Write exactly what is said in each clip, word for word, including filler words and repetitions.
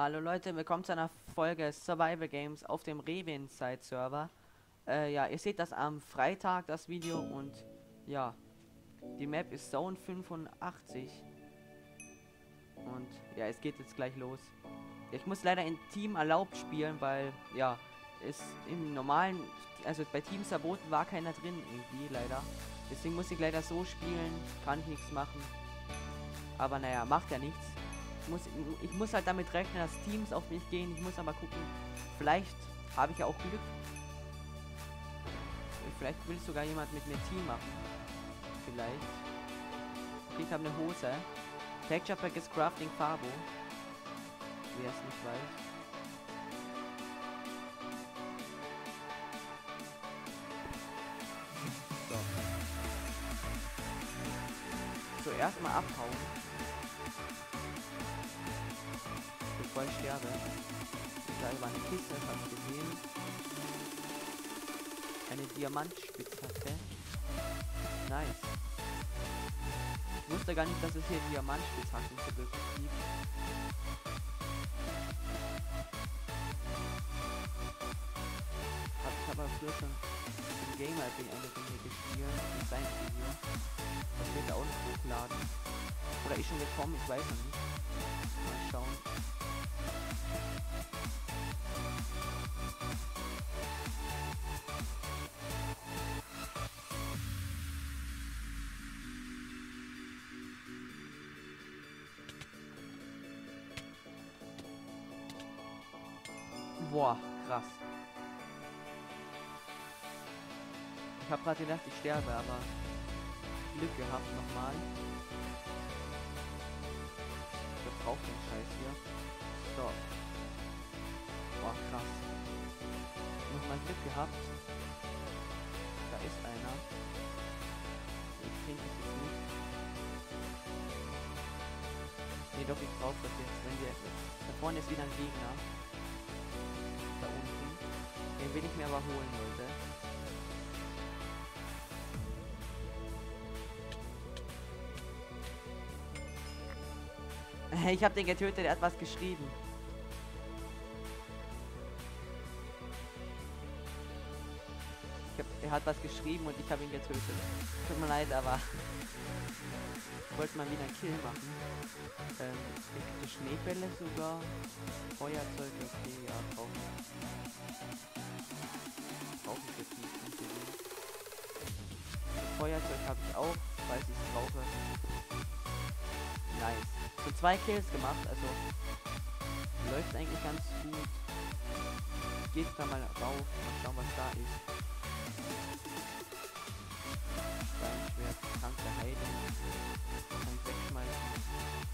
Hallo Leute, willkommen zu einer Folge Survival Games auf dem Rewinside Server. Äh, ja, ihr seht das am Freitag, das Video, und ja, die Map ist Zone fünfundachtzig. Und ja, es geht jetzt gleich los. Ich muss leider in Team erlaubt spielen, weil ja, es im normalen, also bei Teams verboten war keiner drin irgendwie, leider. Deswegen muss ich leider so spielen, kann ich nichts machen. Aber naja, macht ja nichts. Ich muss, ich muss halt damit rechnen, dass Teams auf mich gehen. Ich muss aber gucken, vielleicht habe ich ja auch Glück. Vielleicht will sogar jemand mit mir Team machen. Vielleicht. Okay, ich habe eine Hose. Texture Pack ist Crafting Fabo. Wer es nicht weiß. So. So, erstmal abhauen. Bevor ich sterbe. Da war eine Kiste, das habe ich gesehen. Eine Diamantspitzhacke. Nice. Ich wusste gar nicht, dass es hier Diamantspitzhacken so wirklich gibt. Hab ich aber früher schon im Gamer bin eine Runde gespielt. In seinem Video. Das wird er auch nicht hochladen. Oder ist schon gekommen, ich weiß noch nicht. Mal schauen. Boah, krass. Ich habe gerade gedacht, ich sterbe, aber Glück gehabt nochmal. Ich brauche den Scheiß hier. So. Boah, krass. Nochmal Glück gehabt. Da ist einer. Ich kriege es jetzt nicht. Nee, doch, ich brauche das jetzt. Wenn wir da vorne ist wieder ein Gegner. Da unten. Den will ich mir aber holen, Leute. Ich habe den getötet, er hat was geschrieben. Ich hab, er hat was geschrieben und ich habe ihn getötet. Tut mir leid, aber ich wollte mal wieder einen Kill machen. Ähm, die Schneebälle sogar. Feuerzeuge, okay, ja, brauchen wir. Brauche ich jetzt nicht unbedingt. Feuerzeug habe ich auch, falls ich es brauche. Nice. So zwei Kills gemacht, also läuft eigentlich ganz gut. Ich gehe da mal rauf, mal schauen, was da ist. Steinschwert, Trank der Heilung. Kann ich wegschmeißen.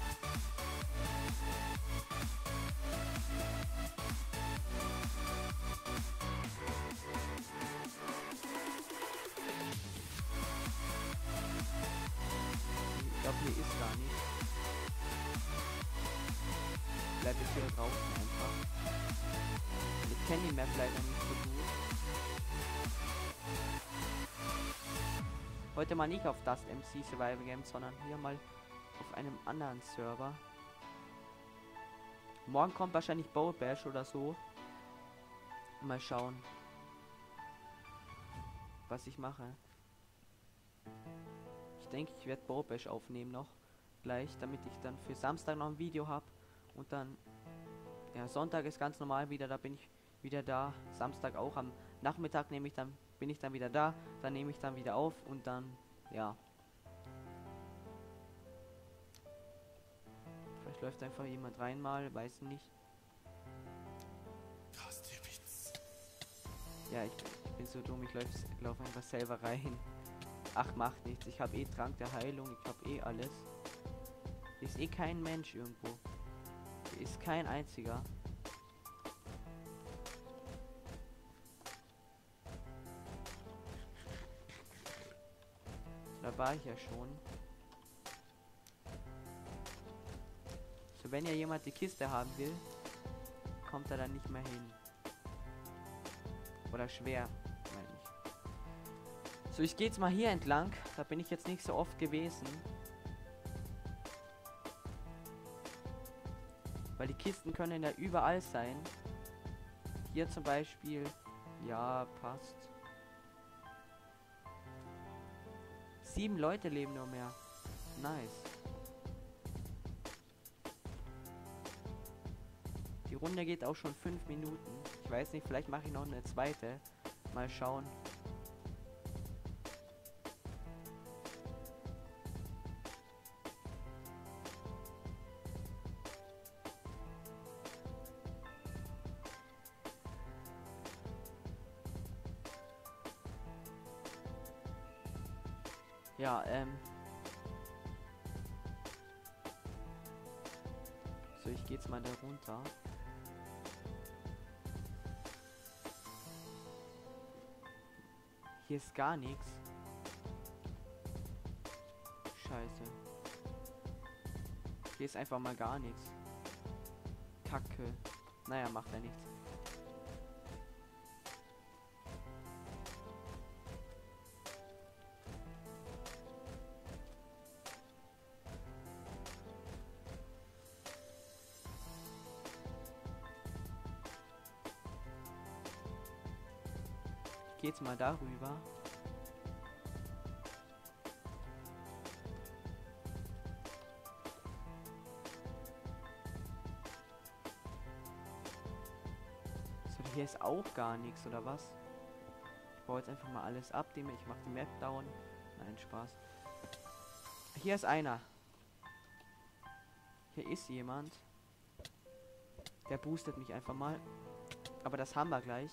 Ich glaube, hier ist gar nicht. Bleib jetzt hier draußen einfach. Ich kenne die Map leider nicht so gut. Heute mal nicht auf Dust M C Survival Games, sondern hier mal auf einem anderen Server. Morgen kommt wahrscheinlich Bow Bash oder so. Mal schauen, was ich mache. Ich denke, ich werde Bow Bash aufnehmen noch gleich, damit ich dann für Samstag noch ein Video habe. Und dann, ja, Sonntag ist ganz normal wieder, da bin ich wieder da. Samstag auch, am Nachmittag nehme ich dann, bin ich dann wieder da. Dann nehme ich dann wieder auf und dann, ja. Vielleicht läuft einfach jemand rein mal, weiß nicht. Ja, ich, ich bin so dumm, ich laufe lauf einfach selber rein. Ach, macht nichts, ich habe eh Trank der Heilung, ich habe eh alles. Hier ist eh kein Mensch irgendwo. Ist kein einziger. Da war ich ja schon. So, wenn ja jemand die Kiste haben will, kommt er dann nicht mehr hin. Oder schwer, meine ich. So, ich gehe jetzt mal hier entlang. Da bin ich jetzt nicht so oft gewesen. Weil Weil die Kisten können ja überall sein. Hier zum Beispiel. Ja, passt. Sieben Leute leben nur mehr. Nice. Die Runde geht auch schon fünf Minuten. Ich weiß nicht, vielleicht mache ich noch eine zweite. Mal schauen. Ja, ähm. So, ich gehe jetzt mal da runter. Hier ist gar nichts. Scheiße. Hier ist einfach mal gar nichts. Kacke. Naja, macht ja nichts. Ich geh jetzt mal darüber. So, hier ist auch gar nichts, oder was? Ich baue jetzt einfach mal alles ab. Ich mache die Map down. Nein, Spaß. Hier ist einer. Hier ist jemand. Der boostet mich einfach mal. Aber das haben wir gleich.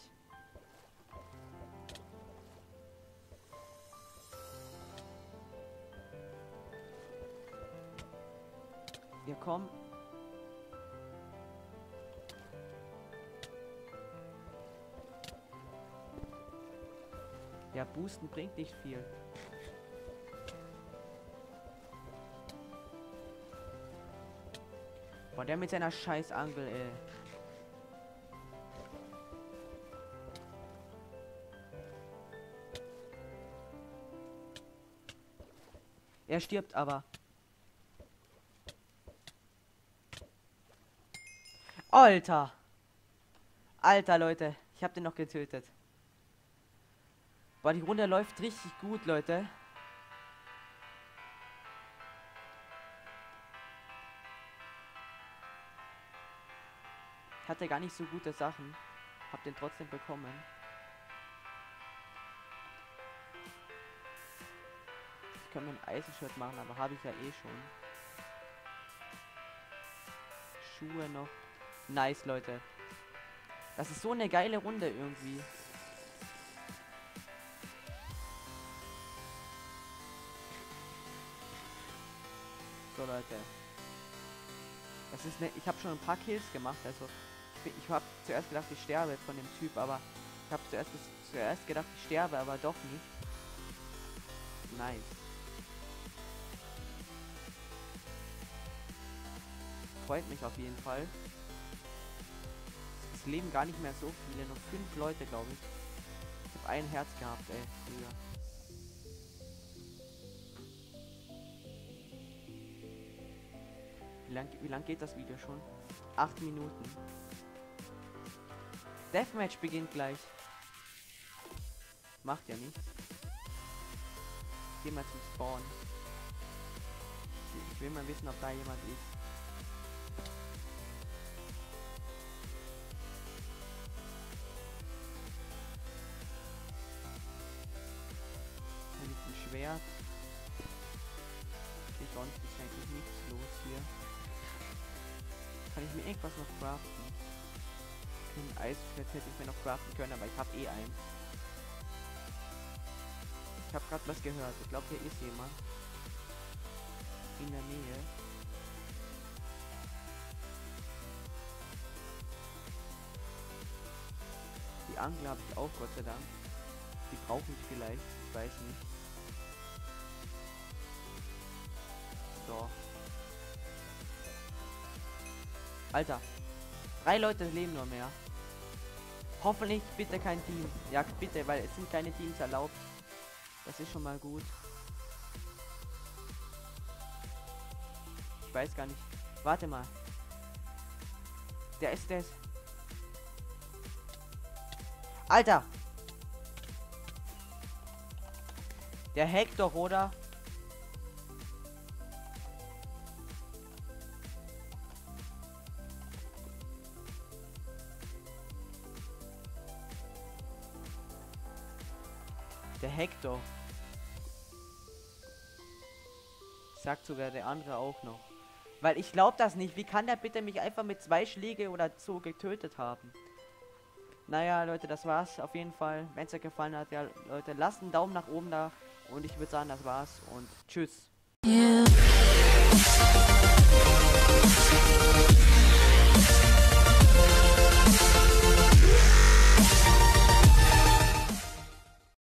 Wir kommen. Ja, boosten bringt nicht viel. Boah, der mit seiner scheiß Angel, ey. Er stirbt aber. Alter. Alter, Leute. Ich hab den noch getötet. Boah, die Runde läuft richtig gut, Leute. Ich hatte gar nicht so gute Sachen. Hab den trotzdem bekommen. Ich kann mir ein Eisenshirt machen, aber habe ich ja eh schon. Schuhe noch. Nice, Leute. Das ist so eine geile Runde irgendwie. So, Leute. Das ist ne, ich habe schon ein paar Kills gemacht, also ich, ich habe zuerst gedacht, ich sterbe von dem Typ, aber ich habe zuerst zuerst gedacht, ich sterbe, aber doch nicht. Nice. Freut mich auf jeden Fall. Es leben gar nicht mehr so viele, nur fünf Leute, glaube ich. Ich habe ein Herz gehabt, ey, früher. Wie lang, wie lang geht das Video schon? Acht Minuten. Deathmatch beginnt gleich. Macht ja nichts. Geh mal zum Spawn. Ich will mal wissen, ob da jemand ist. Da liegt ein Schwert. Okay, sonst ist eigentlich nichts los hier. Kann ich mir irgendwas noch craften? Ein Eisschwert hätte ich mir noch craften können, aber ich habe eh eins. Ich habe gerade was gehört. Ich glaube, hier ist jemand. In der Nähe. Die Angel habe ich auch, Gott sei Dank. Die brauche ich vielleicht. Ich weiß nicht. So. Alter. Drei Leute leben nur mehr. Hoffentlich bitte kein Team. Ja, bitte, weil es sind keine Teams erlaubt. Das ist schon mal gut. Ich weiß gar nicht. Warte mal. Der ist das. Alter! Der hackt doch, oder? Der hackt doch. Sagt sogar der andere auch noch. Weil ich glaube das nicht. Wie kann der bitte mich einfach mit zwei Schläge oder so getötet haben? Naja, Leute, das war's auf jeden Fall. Wenn es euch gefallen hat, ja, Leute, lasst einen Daumen nach oben da. Und ich würde sagen, das war's. Und tschüss. Yeah.